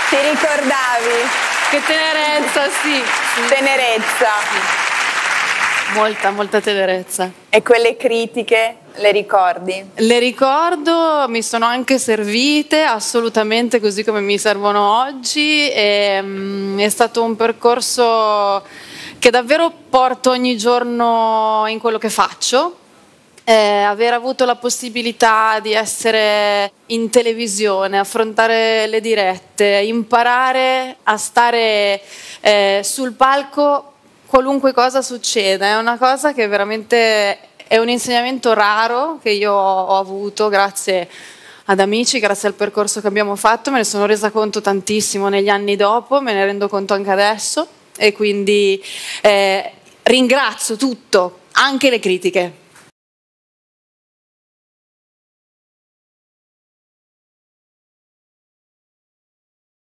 Ti ricordavi? Che tenerezza, sì. Tenerezza. Molta, molta tenerezza. E quelle critiche le ricordi? Le ricordo, mi sono anche servite assolutamente così come mi servono oggi e, è stato un percorso che davvero porto ogni giorno in quello che faccio. Aver avuto la possibilità di essere in televisione, affrontare le dirette, imparare a stare sul palco qualunque cosa succeda, è una cosa che veramente è un insegnamento raro che io ho avuto grazie ad amici, grazie al percorso che abbiamo fatto, me ne sono resa conto tantissimo negli anni dopo, me ne rendo conto anche adesso e quindi ringrazio tutto, anche le critiche.